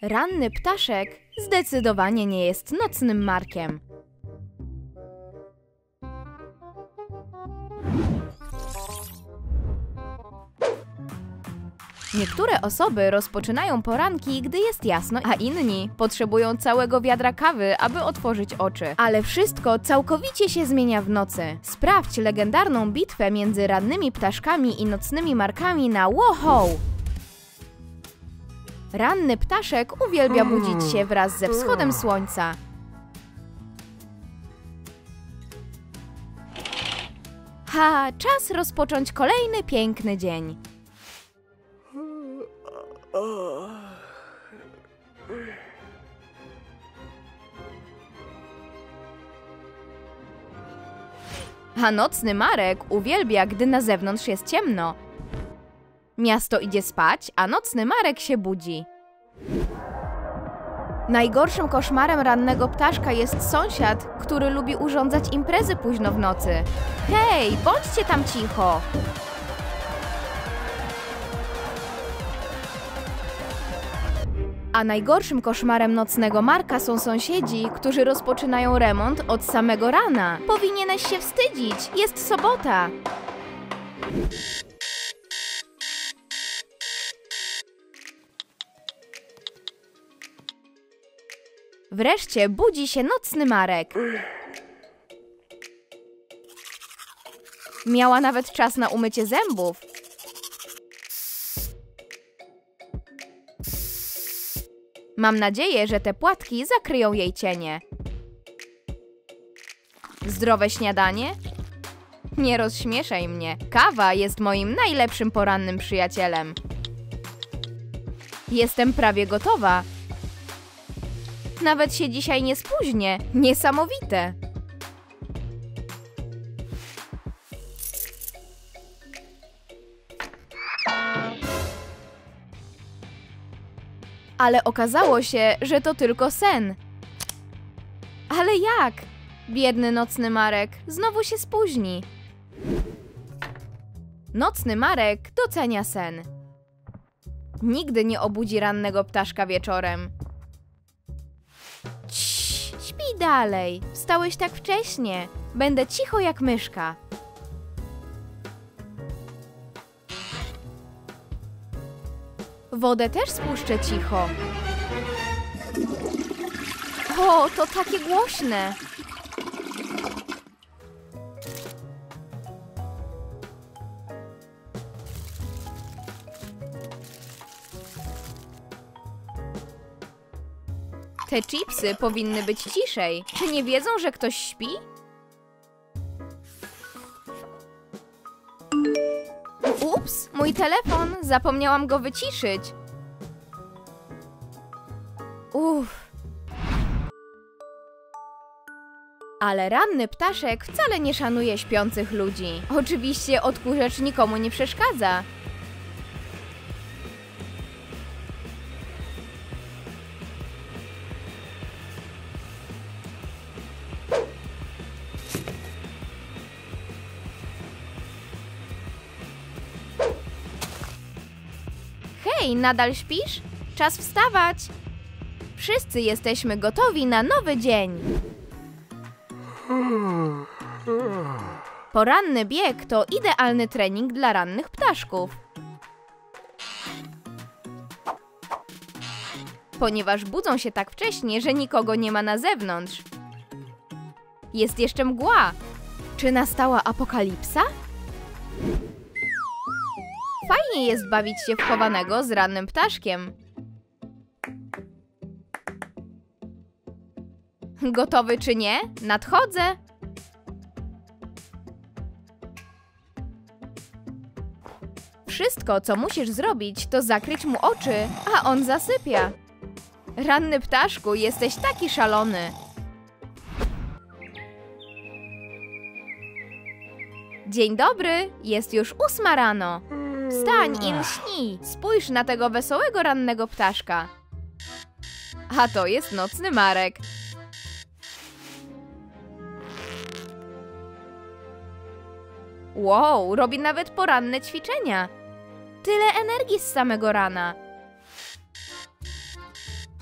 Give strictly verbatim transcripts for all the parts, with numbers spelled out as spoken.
Ranny ptaszek zdecydowanie nie jest nocnym markiem. Niektóre osoby rozpoczynają poranki, gdy jest jasno, a inni potrzebują całego wiadra kawy, aby otworzyć oczy. Ale wszystko całkowicie się zmienia w nocy. Sprawdź legendarną bitwę między rannymi ptaszkami i nocnymi markami na Wow! Ranny ptaszek uwielbia budzić się wraz ze wschodem słońca. Ha, czas rozpocząć kolejny piękny dzień. A nocny Marek uwielbia, gdy na zewnątrz jest ciemno. Miasto idzie spać, a nocny Marek się budzi. Najgorszym koszmarem rannego ptaszka jest sąsiad, który lubi urządzać imprezy późno w nocy. Hej, bądźcie tam cicho! A najgorszym koszmarem nocnego Marka są sąsiedzi, którzy rozpoczynają remont od samego rana. Powinieneś się wstydzić, jest sobota. Wreszcie budzi się nocny Marek. Miała nawet czas na umycie zębów. Mam nadzieję, że te płatki zakryją jej cienie. Zdrowe śniadanie? Nie rozśmieszaj mnie. Kawa jest moim najlepszym porannym przyjacielem. Jestem prawie gotowa. Nawet się dzisiaj nie spóźnię. Niesamowite. Ale okazało się, że to tylko sen. Ale jak? Biedny nocny Marek znowu się spóźni. Nocny Marek docenia sen. Nigdy nie obudzi rannego ptaszka wieczorem. Ciii, śpi dalej. Wstałeś tak wcześnie. Będę cicho jak myszka. Wodę też spuszczę cicho. O, to takie głośne. Te chipsy powinny być ciszej. Czy nie wiedzą, że ktoś śpi? Ups, mój telefon. Zapomniałam go wyciszyć. Uff. Ale ranny ptaszek wcale nie szanuje śpiących ludzi. Oczywiście odkurzacz nikomu nie przeszkadza. Hej, nadal śpisz? Czas wstawać! Wszyscy jesteśmy gotowi na nowy dzień. Poranny bieg to idealny trening dla rannych ptaszków. Ponieważ budzą się tak wcześnie, że nikogo nie ma na zewnątrz. Jest jeszcze mgła. Czy nastała apokalipsa? Fajnie jest bawić się w chowanego z rannym ptaszkiem. Gotowy czy nie? Nadchodzę! Wszystko, co musisz zrobić, to zakryć mu oczy, a on zasypia. Ranny ptaszku, jesteś taki szalony. Dzień dobry, jest już ósma rano. Wstań i lśnij, spójrz na tego wesołego rannego ptaszka. A to jest nocny Marek. Wow, robi nawet poranne ćwiczenia. Tyle energii z samego rana.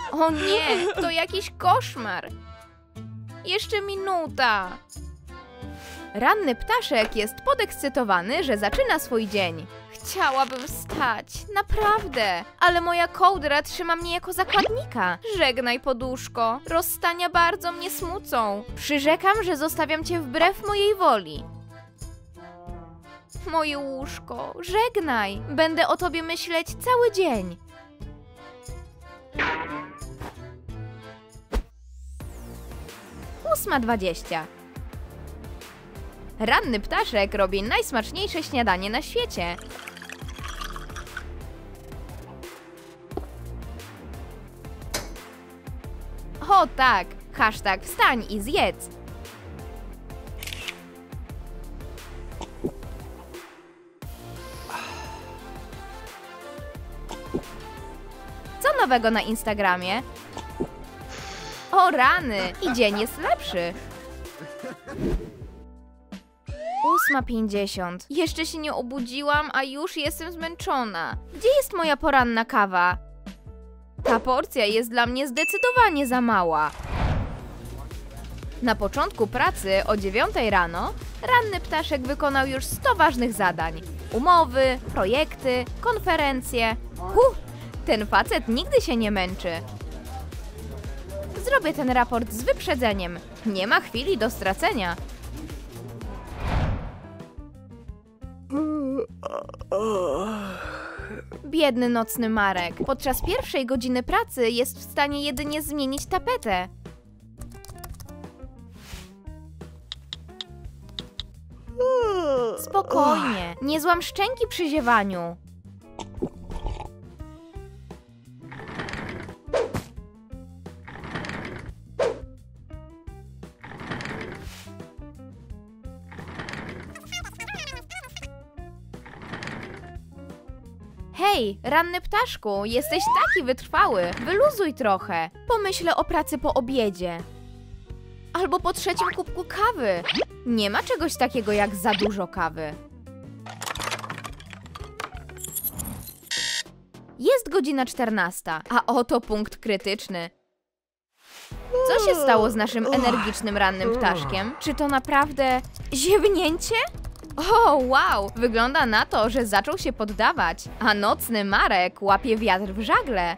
O nie, to jakiś koszmar. Jeszcze minuta. Ranny ptaszek jest podekscytowany, że zaczyna swój dzień. Chciałabym wstać, naprawdę, ale moja kołdra trzyma mnie jako zakładnika. Żegnaj, poduszko, rozstania bardzo mnie smucą. Przyrzekam, że zostawiam cię wbrew mojej woli. Moje łóżko, żegnaj, będę o tobie myśleć cały dzień. ósma dwadzieścia. Ranny ptaszek robi najsmaczniejsze śniadanie na świecie. O tak, hashtag wstań i zjedz. Co nowego na Instagramie? O rany, i dzień jest lepszy. ósma pięćdziesiąt. Jeszcze się nie obudziłam, a już jestem zmęczona. Gdzie jest moja poranna kawa? Ta porcja jest dla mnie zdecydowanie za mała. Na początku pracy o dziewiątej rano ranny ptaszek wykonał już sto ważnych zadań. Umowy, projekty, konferencje. Huh, ten facet nigdy się nie męczy. Zrobię ten raport z wyprzedzeniem. Nie ma chwili do stracenia. Biedny nocny Marek. Podczas pierwszej godziny pracy jest w stanie jedynie zmienić tapetę. Spokojnie, nie złam szczęki przy ziewaniu. Hej, ranny ptaszku, jesteś taki wytrwały. Wyluzuj trochę. Pomyślę o pracy po obiedzie. Albo po trzecim kubku kawy. Nie ma czegoś takiego jak za dużo kawy. Jest godzina czternasta, a oto punkt krytyczny. Co się stało z naszym energicznym rannym ptaszkiem? Czy to naprawdę ziewnięcie? O, wow! Wygląda na to, że zaczął się poddawać, a nocny Marek łapie wiatr w żagle.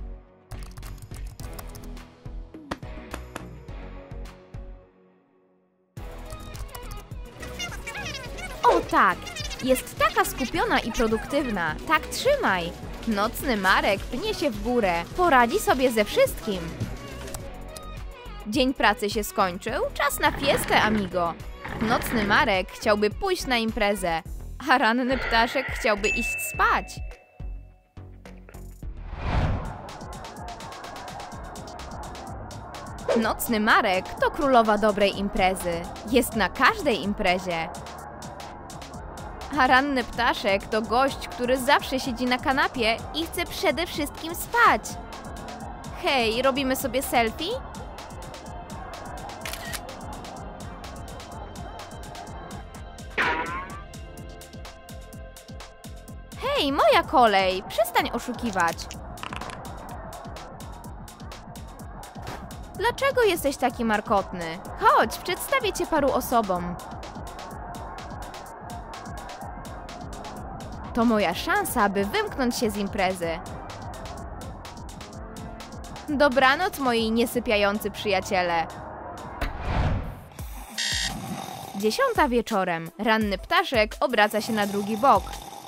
O tak! Jest taka skupiona i produktywna. Tak trzymaj! Nocny Marek pnie się w górę. Poradzi sobie ze wszystkim. Dzień pracy się skończył. Czas na fiestę, amigo. Nocny Marek chciałby pójść na imprezę, a ranny ptaszek chciałby iść spać. Nocny Marek to królowa dobrej imprezy. Jest na każdej imprezie. A ranny ptaszek to gość, który zawsze siedzi na kanapie i chce przede wszystkim spać. Hej, robimy sobie selfie? Hej, moja kolej! Przestań oszukiwać. Dlaczego jesteś taki markotny? Chodź, przedstawię cię paru osobom. To moja szansa, by wymknąć się z imprezy. Dobranoc, moi niesypiający przyjaciele. Dziesiąta wieczorem. Ranny ptaszek obraca się na drugi bok.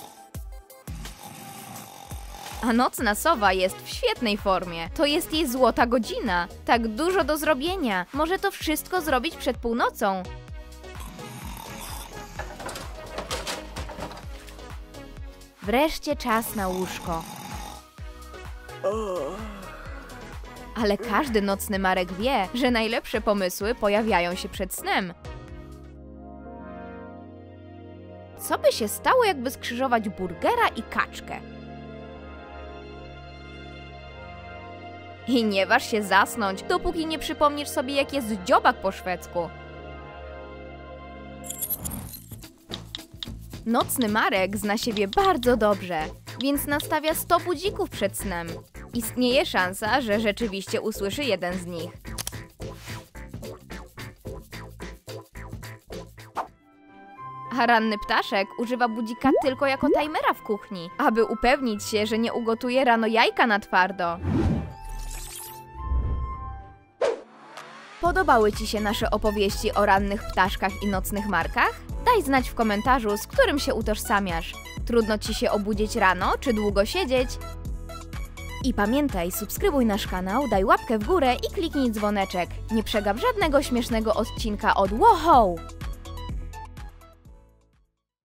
A nocna sowa jest w świetnej formie. To jest jej złota godzina. Tak dużo do zrobienia. Może to wszystko zrobić przed północą. Wreszcie czas na łóżko. Ale każdy nocny Marek wie, że najlepsze pomysły pojawiają się przed snem. Co by się stało, jakby skrzyżować burgera i kaczkę? I nie waż się zasnąć, dopóki nie przypomnisz sobie, jak jest dziobak po szwedzku. Nocny Marek zna siebie bardzo dobrze, więc nastawia sto budzików przed snem. Istnieje szansa, że rzeczywiście usłyszy jeden z nich. A ranny ptaszek używa budzika tylko jako timera w kuchni, aby upewnić się, że nie ugotuje rano jajka na twardo. Podobały Ci się nasze opowieści o rannych ptaszkach i nocnych markach? Daj znać w komentarzu, z którym się utożsamiasz. Trudno Ci się obudzić rano, czy długo siedzieć? I pamiętaj, subskrybuj nasz kanał, daj łapkę w górę i kliknij dzwoneczek. Nie przegap żadnego śmiesznego odcinka od Wow!